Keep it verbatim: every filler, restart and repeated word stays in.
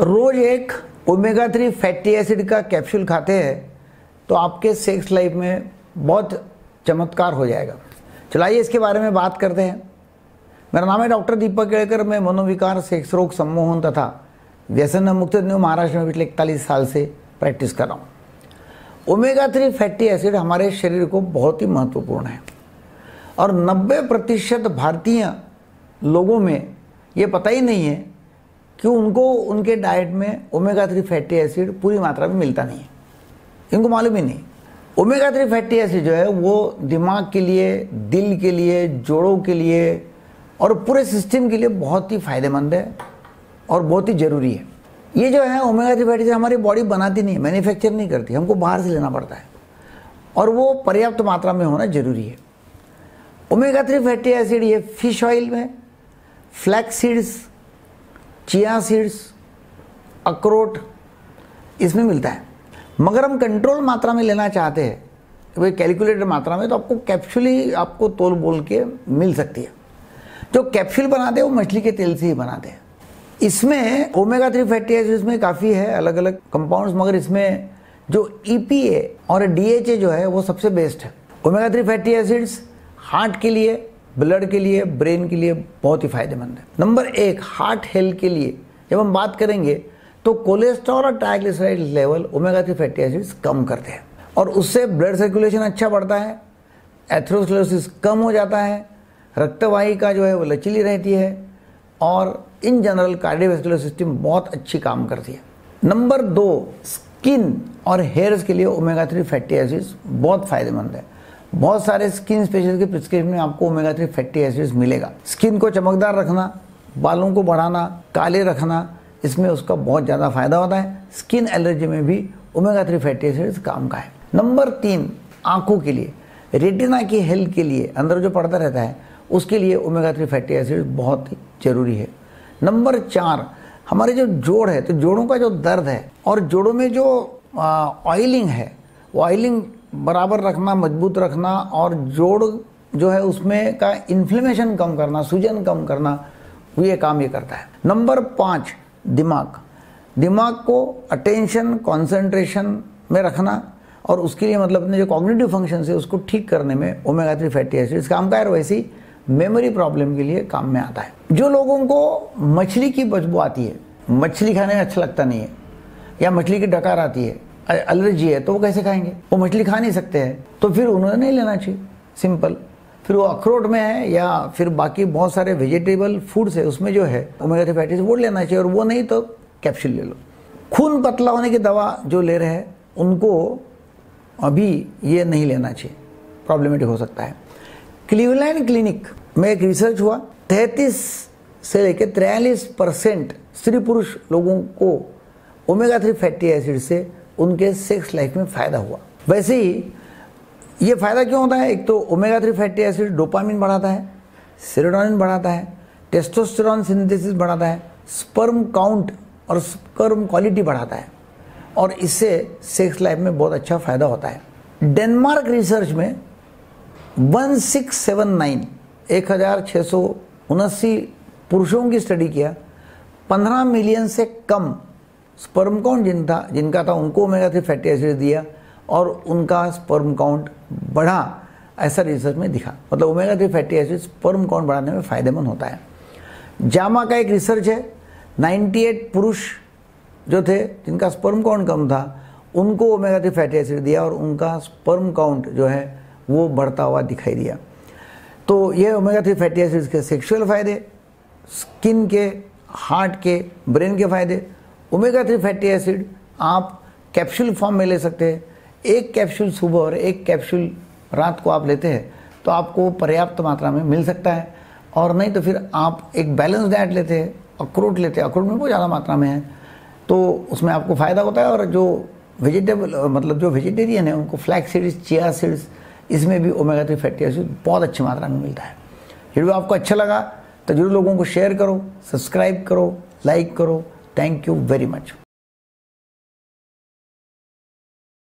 रोज एक omega three fatty acid का capsule खाते हैं तो आपके सेक्स लाइफ में बहुत चमत्कार हो जाएगा। चलाइए इसके बारे में बात करते हैं। मेरा नाम है डॉक्टर दीपक केड़कर। मैं मनोविकार, सेक्स रोग, सम्मोहन तथा व्यसन मुक्त न्यू महाराष्ट्र में पिछले इकतालीस साल से प्रैक्टिस कर रहा हूँ। ओमेगा थ्री फैटी एसिड हमारे शरीर को बहुत ही महत्वपूर्ण है और नब्बे प्रतिशत भारतीय लोगों में ये पता ही नहीं है कि उनको उनके डाइट में ओमेगा थ्री फैटी एसिड पूरी मात्रा में मिलता नहीं है। इनको मालूम ही नहीं। ओमेगा थ्री फैटी एसिड जो है वो दिमाग के लिए, दिल के लिए, जोड़ों के लिए और पूरे सिस्टम के लिए बहुत ही फायदेमंद है और बहुत ही ज़रूरी है। ये जो है ओमेगा थ्री फैटी एसिड हमारी बॉडी बनाती नहीं है, मैन्युफैक्चर नहीं करती, हमको बाहर से लेना पड़ता है और वो पर्याप्त मात्रा में होना जरूरी है। ओमेगा थ्री फैटी एसिड ये फिश ऑयल में, फ्लैक्स सीड्स, चिया सीड्स, अखरोट, इसमें मिलता है। मगर हम कंट्रोल मात्रा में लेना चाहते हैं, वही कैलकुलेटेड मात्रा में, तो आपको कैप्सूल ही आपको तोल बोल के मिल सकती है। जो कैप्सूल बनाते हैं वो मछली के तेल से ही बनाते हैं। इसमें ओमेगा थ्री फैटी एसिड में काफ़ी है अलग अलग कंपाउंड्स, मगर इसमें जो ई पी ए और डी एच ए जो है वो सबसे बेस्ट है। Omega three fatty acids heart के लिए, ब्लड के लिए, ब्रेन के लिए बहुत ही फायदेमंद है। नंबर एक, हार्ट हेल्थ के लिए जब हम बात करेंगे तो कोलेस्ट्रॉल और triglyceride level omega three fatty acids कम करते हैं और उससे ब्लड सर्कुलेशन अच्छा बढ़ता है, एथेरोस्क्लेरोसिस कम हो जाता है, रक्तवाहिका जो है वो लचीली रहती है और इन जनरल कार्डियोवैस्कुलर सिस्टम बहुत अच्छी काम करती है। नंबर दो, स्किन और हेयर्स के लिए ओमेगा थ्री फैटी एसिड्स बहुत फायदेमंद है। बहुत सारे स्किन स्पेशलिस्ट के प्रिस्क्रिप्शन में आपको ओमेगा थ्री फैटी एसिड्स मिलेगा। स्किन को चमकदार रखना, बालों को बढ़ाना, काले रखना, इसमें उसका बहुत ज़्यादा फायदा होता है। स्किन एलर्जी में भी ओमेगा थ्री फैटी एसिड्स काम का है। नंबर तीन, आंखों के लिए, रेटिना की हेल्थ के लिए, अंदर जो पर्दा रहता है उसके लिए ओमेगा थ्री फैटी एसिड बहुत ही जरूरी है। नंबर चार, हमारे जो जोड़ है, तो जोड़ों का जो दर्द है और जोड़ों में जो ऑयलिंग है, वो ऑयलिंग बराबर रखना, मजबूत रखना और जोड़ जो है उसमें का इन्फ्लेमेशन कम करना, सूजन कम करना, ये काम ये करता है। नंबर पाँच, दिमाग दिमाग को अटेंशन, कंसंट्रेशन में रखना और उसके लिए मतलब अपने जो कॉग्निटिव फंक्शन है उसको ठीक करने में ओमेगा थ्री फैटी एसिड्स काम का है। वैसे ही मेमोरी प्रॉब्लम के लिए काम में आता है। जो लोगों को मछली की बदबू आती है, मछली खाने में अच्छा लगता नहीं है, या मछली की डकार आती है, एलर्जी है, तो वो कैसे खाएंगे? वो मछली खा नहीं सकते हैं, तो फिर उन्हें नहीं लेना चाहिए, सिंपल। फिर वो अखरोट में है या फिर बाकी बहुत सारे वेजिटेबल फूड्स है, उसमें जो है ओमेगा थ्री फैटी एसिड वो लेना चाहिए, और वो नहीं तो कैप्सूल ले लो। खून पतला होने की दवा जो ले रहे हैं उनको अभी ये नहीं लेना चाहिए, प्रॉब्लमेटिक हो सकता है। क्लीवलैंड क्लिनिक में एक रिसर्च हुआ, तैंतीस से लेकर तिरालीस परसेंट स्त्री पुरुष लोगों को ओमेगा थ्री फैटी एसिड से उनके सेक्स लाइफ में फ़ायदा हुआ। वैसे ही ये फ़ायदा क्यों होता है? एक तो omega three fatty acid dopamine बढ़ाता है, सेरोटोनिन बढ़ाता है, टेस्टोस्टेरोन सिंथेसिस बढ़ाता है, स्पर्म काउंट और स्पर्म क्वालिटी बढ़ाता है और इससे सेक्स लाइफ में बहुत अच्छा फ़ायदा होता है। डेनमार्क रिसर्च में वन सिक्स सेवन नाइन एक हज़ार छः सौ उनासी पुरुषों की स्टडी किया। पंद्रह मिलियन से कम स्पर्म काउंट जिन था जिनका था उनको ओमेगा थ्री फैटी एसिड दिया और उनका स्पर्म काउंट बढ़ा, ऐसा रिसर्च में दिखा। मतलब omega three fatty acid sperm count बढ़ाने में फ़ायदेमंद होता है। जामा का एक रिसर्च है, अट्ठानवे पुरुष जो थे जिनका स्पर्म काउंट कम था उनको ओमेगा थ्री फैटी एसिड दिया और उनका स्पर्म काउंट जो है वो बढ़ता हुआ दिखाई दिया। तो ये ओमेगा थ्री फैटी एसिड्स के सेक्सुअल फ़ायदे, स्किन के, हार्ट के, ब्रेन के फ़ायदे। ओमेगा थ्री फैटी एसिड आप कैप्सूल फॉर्म में ले सकते हैं। एक कैप्सूल सुबह और एक कैप्सूल रात को आप लेते हैं तो आपको पर्याप्त मात्रा में मिल सकता है, और नहीं तो फिर आप एक बैलेंस डाइट लेते हैं, अखरोट लेते हैं, अखरोट में बहुत ज़्यादा मात्रा में है तो उसमें आपको फ़ायदा होता है। और जो वेजिटेबल मतलब जो वेजिटेरियन है उनको फ्लैक्स सीड्स, चिया सीड्स, इसमें भी ओमेगा थ्री फैटी एसिड बहुत अच्छी मात्रा में मिलता है। वीडियो आपको अच्छा लगा तो जरूर लोगों को शेयर करो, सब्सक्राइब करो, लाइक करो। Thank you very much.